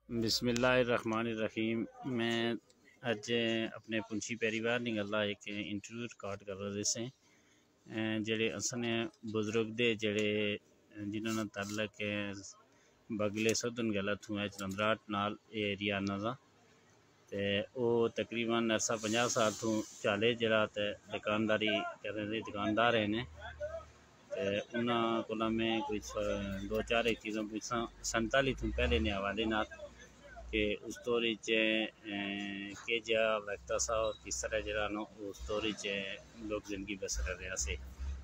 بسم اللہ الرحمن الرحیم۔ میں اج اپنے پنچھی پریوار نگلا ایک انٹرویو ریکارڈ کر رہے سے جڑے اسنے بزرگ دے جڑے جنہوں نے تعلق بگلے سدن گلا تھوں چلندراٹ نال ایریا نہ تے او تقریباً 50 سال تھوں چالے جڑا تے دکانداری کرنے دکاندار ہیں نے تے انہاں کولا میں کوئی دو چار چیزوں پوچھاں 47 تھوں پہلے نے حوالے نال کہ اس دوری کہ جا وقت سا اور کس طرح جڑا نو اس دوری لوگ زندگی بسر کر رہے سے۔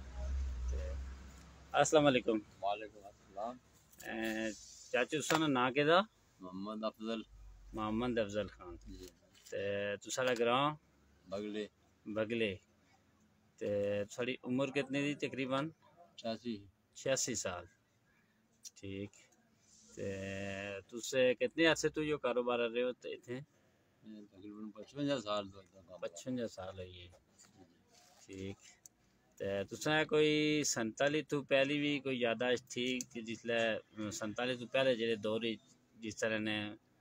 السلام علیکم۔ وعلیکم السلام۔ چاچو سن نا کے دا محمد افضل۔ محمد افضل خان تے تساڑا گراں بگلے بگلے تے تھوڑی عمر کتنی دی؟ تقریباً 86 سال۔ ٹھیک تے تسے کتنے عرصے تو یہ کاروبار رہے ہو تے؟ تقریباً 55 سال تو 55 سال ہوئی ہے۔ ٹھیک تے تساں کوئی 47 تو پہلی بھی کوئی یاداشت تھی کہ جس لے 47 تو پہلے جڑے دور جس طرح نے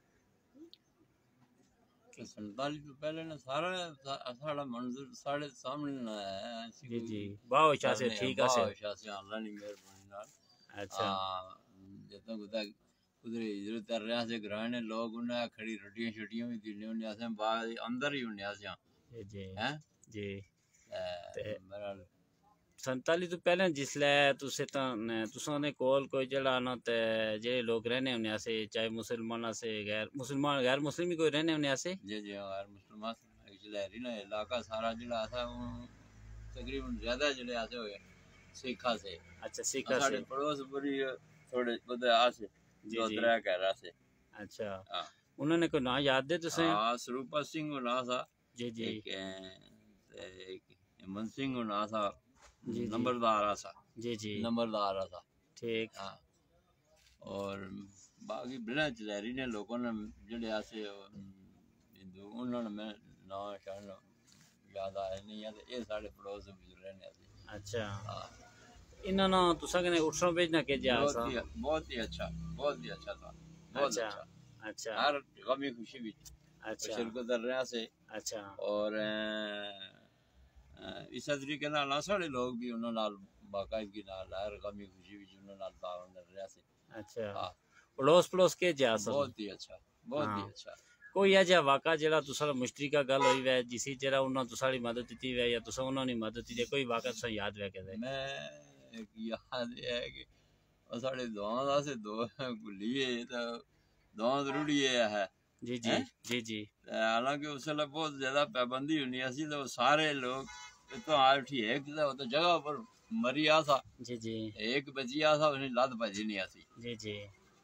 47 تو پہلے نا سارا منظر ساڑے سامنے ہے۔ جی جی باو شاہ سے ٹھیک ہے سے شاہ سے اللہ نے مہربانی نال۔ اچھا جتنا کتا ادھر ادھر تر رہا سے گرانے لوگ انہیں کھڑی روٹیاں شٹیاں بھی دینے انہیں آسیں بعد اندر ہی انہیں آسیں جی جی تے 47 تو پہلے جس لے تساں نے کول کوئی جڑا نا تے جڑے لوگ رہنے انہیں سے چاہے مسلمان سے غیر مسلم بھی کوئی رہنے انہیں سے؟ جی جی غیر مسلمان لہری نا علاقہ سارا جڑا آسا تقریباً زیادہ جڑے آسے ہوئے سکھا سے۔ اچھا سکھا سے پڑوس بری تھوڑے بدے آسے دو ترہ کہہ رہا سے۔ اچھا انہوں نے کوئی نا یاد دے تسیں؟ سروپا سنگھ کو نا سا، جی جی ایک ہمن سنگھ کو نا سا، نمبردار آسا۔ جی جی نمبردار آسا ٹھیک۔ اور باقی بنا چلہری نے لوگوں نے جڑے آسے انہوں نے میں نا شان یاد آئے نہیں ہے یہ سارے پڑوس بزرگ رہنے آسے۔ اچھا انہوں نے تساں کنے اٹھنا بھیجنا کہ جا سا؟ بہت ہی اچھا، بہت ہی اچھا تھا، بہت اچھا۔ اچھا ہر غمی خوشی بھی شرکت کر رہا سے۔ اچھا اور اس طریقے نال سارے لوگ بھی انہوں نال باقاعدگی نال ہر غمی خوشی بھی انہوں نال تعاون کر رہا سے۔ اچھا پڑوس کے جا سا؟ بہت ہی اچھا، بہت ہی اچھا۔ کوئی ایجا واقعہ جڑا تساں مشترکہ گل ہوئی وے جسی جڑا انہاں تساڑی مدد دیتی وے یا تساں انہاں دی مدد دیتی کوئی واقعہ تساں یاد وے کہ میں ایک یاد ہے کہ ساڑے دعاں دا سے دو گلیے تا دعاں ضروری ہے۔ جی جی جی جی حالانکہ اس ویلے بہت زیادہ پابندی ہونی سی تو سارے لوگ تو آج اٹھی ایک تو جگہ پر مری آسا۔ جی جی ایک بچی آسا انہیں لد بجی نہیں آسی۔ جی جی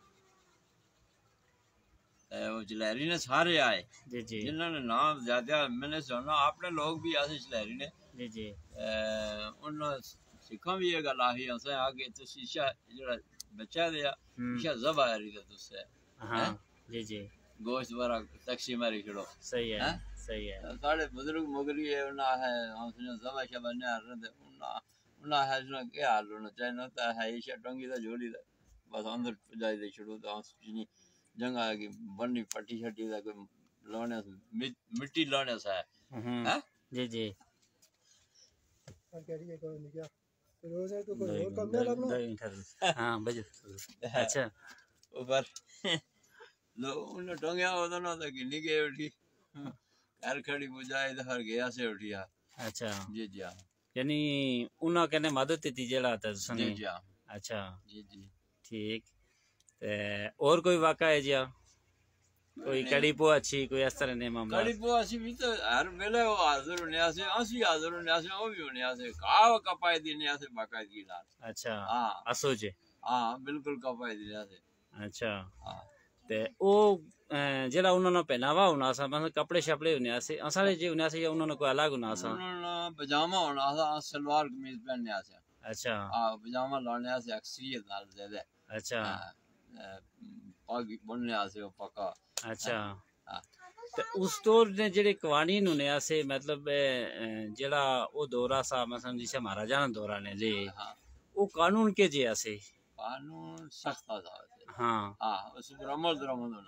وہ چلہری نے سارے آئے جی جی جنہوں نے نام زیادہ میں نے سنا اپنے لوگ بھی آسے چلہری نے جی جی انہوں سکھاں بھی یہ گل آہی ہنسے آگے تو شیشہ جڑا بچہ دیا شیشہ زبا ہے رہی تو سے جی جی گوشت بارا تقسیم ماری کھڑو صحیح ہے صحیح ہے۔ ساڑھے بزرگ مغری ہے انہاں ہے ہنسنے زبا شبا نہیں آ رہے انہاں ہے جنہاں کیا حال ہونا چاہیے نہ ہے عیشہ ٹنگی دا جوڑی دا بس اندر جائی دے چھڑو دا ہنسنی جنگ آگی بنی پٹی شٹی دا کوئی لانے مٹی لانے سا ہے۔ جی جی ہاں بجو اچھا اوپر لوگ انہوں ٹونگیا ہوتا نا تھا کہ نگے اٹھی گھر کھڑی بجائے دھر گیا سے اٹھیا۔ اچھا جی جی ہاں یعنی انہوں کہنے مدد دیتی جڑا تھا جی جی ہاں اچھا جی جی ٹھیک اور کوئی واقعہ ہے جی کوئی کڑی پو اچھی کوئی اس طرح نہیں معاملہ؟ کڑی پو اسی بھی تو ہر ویلے وہ حاضر ہونے آسے اسی حاضر ہونے آسے وہ بھی ہونے آسے کھاو کپائی دینے آسے باقاعدگی نال۔ اچھا ہاں اسو جے ہاں بالکل کپائی دینے آسے۔ اچھا تے او جڑا انہوں نے پہناوا ہونا سا مطلب کپڑے شپڑے ہونے آسے اساڑے جے ہونے آسے یا انہوں نے کوئی الگ ہونا سا؟ انہوں نے پجامہ ہونا سا سلوار قمیض پہننے آسے۔ اچھا ہاں پجامہ لانے آسے اکثریت نال زیادہ۔ اچھا پاگ بننے آسے وہ پکا۔ اچھا تے اس دور نے جڑے قوانین ہونے آسے مطلب جڑا او دورہ سا مثلا جسے مہاراجہ دورہ نے جی او قانون کے جے آسے؟ قانون سخت آسا ہاں اس پر عمل درآمد ہونا آسا۔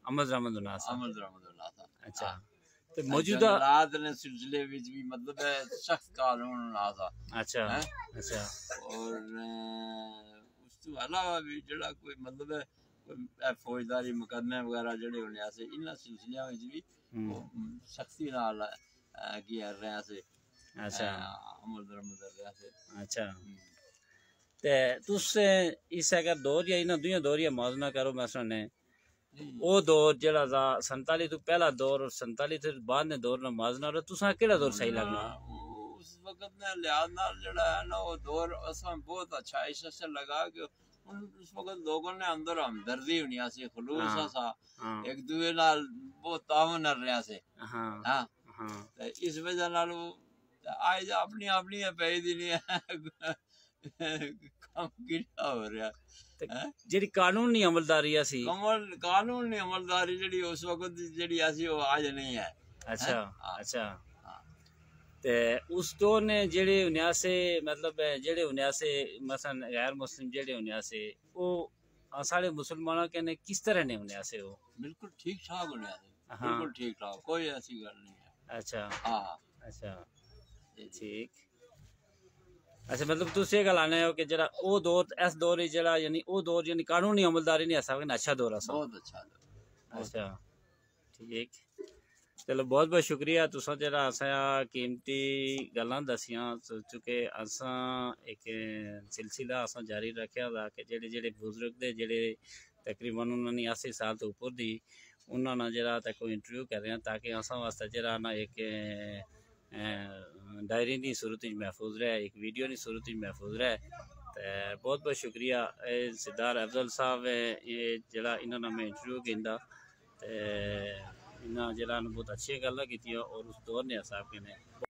عمل درآمد اناس عمل درآمد اناس اچھا تے موجودہ جنگلات نے سلسلے وچ بھی مطلب ہے سخت قانون اناس اچھا اچھا اور اس تو علاوہ بھی جڑا کوئی مطلب ہے فوجداری مقدمے وغیرہ جڑے ہونے سے انہاں سلسلیاں وچ بھی سختی نال کیا رہے سے اچھا عمل درآمد رہے سے اچھا تے تس اس اگر دور یا انہاں دویاں دور یا موازنہ کرو مثلا نے او دور جڑا تھا 47 تو پہلا دور اور 47 تو بعد نے دور نہ موازنہ رہا تساں کیڑا دور صحیح لگنا اس وقت نے لحاظ نال جڑا ہے نا وہ دور اساں بہت اچھا اس سے لگا کہ اس وقت لوگوں نے اندر ہمدردی ہونی سی خلوص سا ایک دوسرے نال بہت تعاون رہیا سے ہاں ہاں اس وجہ نال آج اپنی اپنی پئی دی نہیں کام کیڑا ہو رہا جڑی قانونی عملداری سی قانونی عملداری جڑی اس وقت جڑی سی وہ آج نہیں ہے اچھا اچھا تے اس دور نے جڑے ہونیا سے مطلب جڑے ہونیا سے مثلا غیر مسلم جڑے ہونیا سے او سارے مسلمانوں کے نے کس طرح نے ہونیا سے وہ بالکل ٹھیک ٹھاک ہونیا سے بالکل ٹھیک ٹھاک کوئی ایسی گل نہیں ہے اچھا ہاں اچھا ٹھیک اچھا مطلب تسی یہ گل آنے ہو کہ جڑا او دور اس دور جڑا یعنی او دور یعنی قانونی عملداری نہیں ایسا اچھا دور ہے بہت اچھا دور اچھا ٹھیک چلو بہت بہت شکریہ تساں جڑا اساں قیمتی گلاں دسیاں چونکہ اساں ایک سلسلہ اساں جاری رکھیا دا کہ جڑے جڑے بزرگ دے جڑے تقریباً انہاں نے 80 سال تو اوپر دی انہاں نال جڑا تے کوئی انٹرویو کر رہے ہیں تاکہ اساں واسطے جڑا نا ایک ڈائری دی صورت وچ محفوظ رہے ایک ویڈیو دی صورت وچ محفوظ رہے تے بہت بہت شکریہ سردار افضل صاحب یہ جڑا انہاں نال میں انٹرویو کیندا تے انہاں جڑا بہت اچھی گلاں کیتیاں اور اس دور نے صاحب کے نے